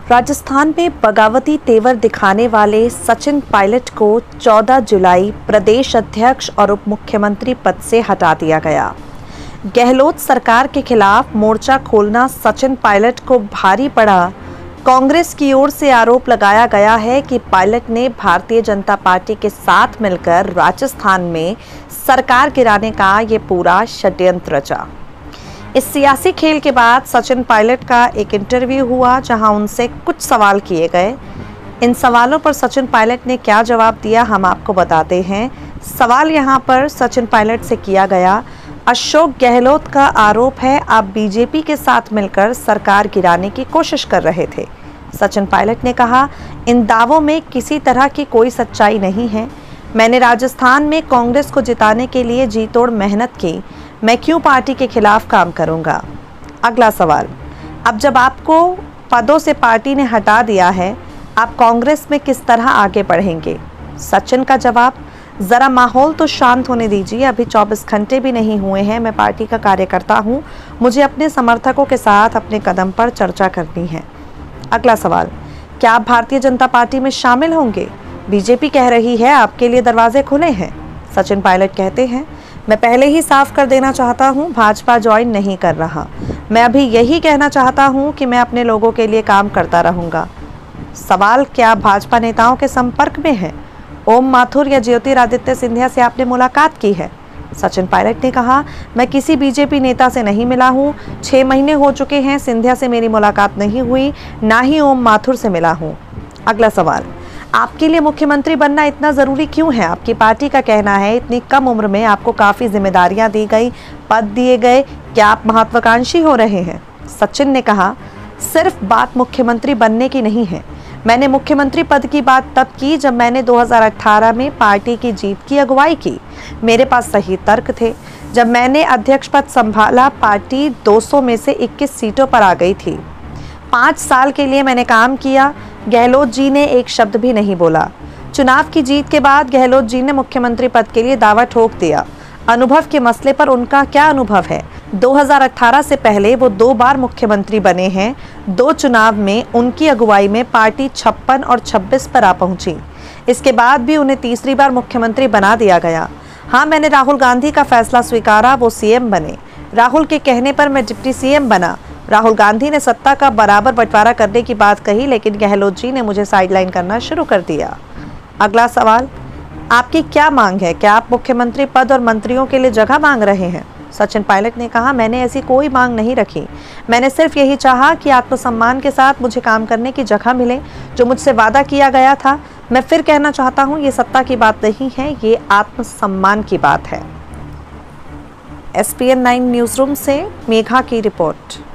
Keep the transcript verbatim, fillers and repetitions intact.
राजस्थान में बगावती तेवर दिखाने वाले सचिन पायलट को चौदह जुलाई प्रदेश अध्यक्ष और उप मुख्यमंत्री पद से हटा दिया गया। गहलोत सरकार के खिलाफ मोर्चा खोलना सचिन पायलट को भारी पड़ा। कांग्रेस की ओर से आरोप लगाया गया है कि पायलट ने भारतीय जनता पार्टी के साथ मिलकर राजस्थान में सरकार गिराने का ये पूरा षड्यंत्र रचा। इस सियासी खेल के बाद सचिन पायलट का एक इंटरव्यू हुआ जहां उनसे कुछ सवाल किए गए। इन सवालों पर सचिन पायलट ने क्या जवाब दिया हम आपको बताते हैं। सवाल यहां पर सचिन पायलट से किया गया, अशोक गहलोत का आरोप है आप बीजेपी के साथ मिलकर सरकार गिराने की कोशिश कर रहे थे। सचिन पायलट ने कहा, इन दावों में किसी तरह की कोई सच्चाई नहीं है। मैंने राजस्थान में कांग्रेस को जिताने के लिए जी तोड़ मेहनत की, मैं क्यों पार्टी के खिलाफ काम करूंगा। अगला सवाल, अब जब आपको पदों से पार्टी ने हटा दिया है, आप कांग्रेस में किस तरह आगे बढ़ेंगे। सचिन का जवाब, ज़रा माहौल तो शांत होने दीजिए, अभी चौबीस घंटे भी नहीं हुए हैं। मैं पार्टी का कार्यकर्ता हूं, मुझे अपने समर्थकों के साथ अपने कदम पर चर्चा करनी है। अगला सवाल, क्या आप भारतीय जनता पार्टी में शामिल होंगे। बीजेपी कह रही है आपके लिए दरवाजे खुले हैं। सचिन पायलट कहते हैं, मैं पहले ही साफ कर देना चाहता हूं, भाजपा ज्वाइन नहीं कर रहा। मैं अभी यही कहना चाहता हूं कि मैं अपने लोगों के लिए काम करता रहूंगा। सवाल, क्या आप भाजपा नेताओं के संपर्क में हैं। ओम माथुर या ज्योतिरादित्य सिंधिया से आपने मुलाकात की है। सचिन पायलट ने कहा, मैं किसी बीजेपी नेता से नहीं मिला हूं। छः महीने हो चुके हैं, सिंधिया से मेरी मुलाकात नहीं हुई, ना ही ओम माथुर से मिला हूं। अगला सवाल, आपके लिए मुख्यमंत्री बनना इतना ज़रूरी क्यों है। आपकी पार्टी का कहना है इतनी कम उम्र में आपको काफ़ी जिम्मेदारियां दी गई, पद दिए गए, क्या आप महत्वाकांक्षी हो रहे हैं। सचिन ने कहा, सिर्फ बात मुख्यमंत्री बनने की नहीं है। मैंने मुख्यमंत्री पद की बात तब की जब मैंने दो हज़ार अठारह में पार्टी की जीत की अगुवाई की। मेरे पास सही तर्क थे। जब मैंने अध्यक्ष पद संभाला, पार्टी दो सौ में से इक्कीस सीटों पर आ गई थी। पाँच साल के लिए मैंने काम किया। गहलोत जी ने एक शब्द भी नहीं बोला। चुनाव की जीत के बाद गहलोत जी ने मुख्यमंत्री पद के लिए दावा ठोक दिया। अनुभव के मसले पर उनका क्या अनुभव है। दो हज़ार अठारह से पहले वो दो बार मुख्यमंत्री बने हैं। दो चुनाव में उनकी अगुवाई में पार्टी छप्पन और छब्बीस पर आ पहुंची। इसके बाद भी उन्हें तीसरी बार मुख्यमंत्री बना दिया गया। हाँ, मैंने राहुल गांधी का फैसला स्वीकारा, वो सीएम बने। राहुल के कहने पर मैं डिप्टी सीएम बना। राहुल गांधी ने सत्ता का बराबर बंटवारा करने की बात कही, लेकिन गहलोत जी ने मुझे साइडलाइन करना शुरू कर दिया। अगला सवाल, आपकी क्या मांग है। क्या आप मुख्यमंत्री पद और मंत्रियों के लिए जगह मांग रहे हैं। सचिन पायलट ने कहा, मैंने ऐसी कोई मांग नहीं रखी। मैंने सिर्फ यही चाहा कि आत्मसम्मान के साथ मुझे काम करने की जगह मिले, जो मुझसे वादा किया गया था। मैं फिर कहना चाहता हूँ, ये सत्ता की बात नहीं है, ये आत्मसम्मान की बात है। S P N nine news room से मेघा की रिपोर्ट।